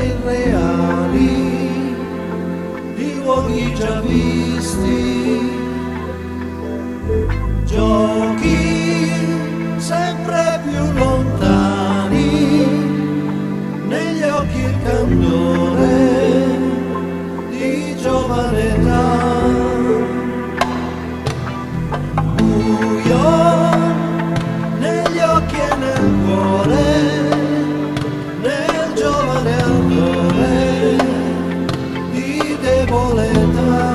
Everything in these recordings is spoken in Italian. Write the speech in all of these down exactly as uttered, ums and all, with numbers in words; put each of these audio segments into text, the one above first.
irreali di luoghi già visti, giochi sempre più lontani, negli occhi il candore di giovane età. Buio negli occhi e nel cuore, nel giovane ardore di debole età.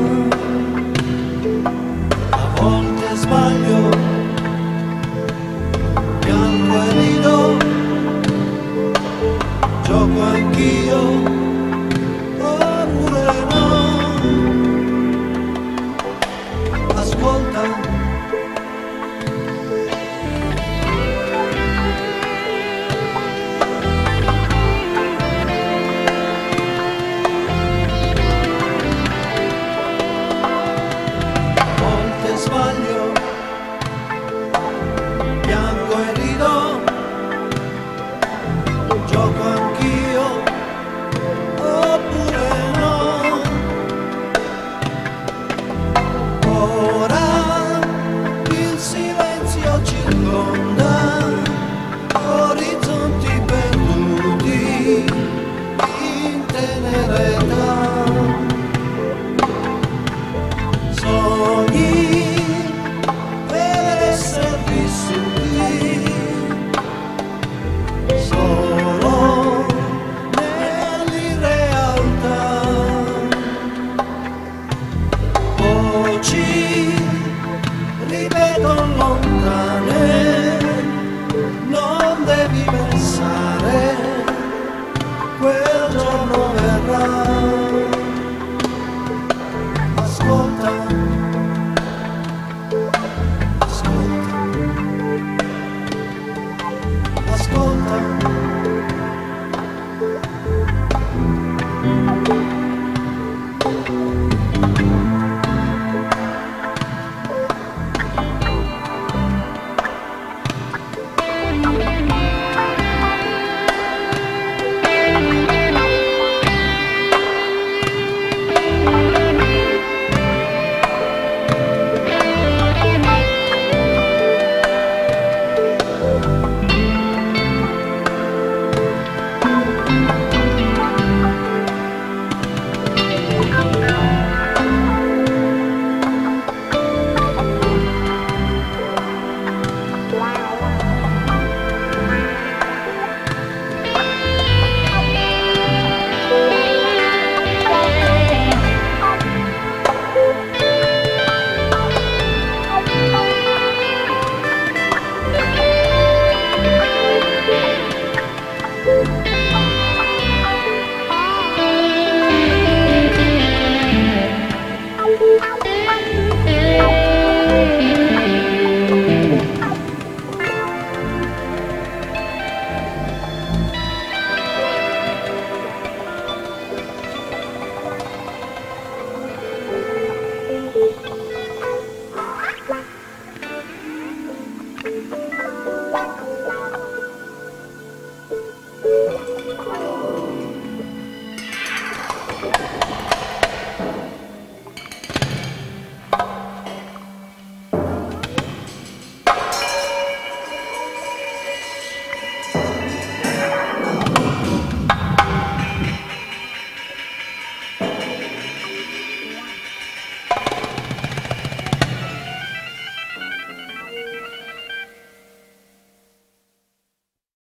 A volte sbaglio, piango e rido, gioco anch'io, oppure no. Ascolta, sbaglio, piango e rido, gioco anch'io, oppure no. Ora il silenzio circonda, orizzonti perduti in tenera età. Sogni solo nell'irrealtà, voci ripetono lontane, non devi pensare quel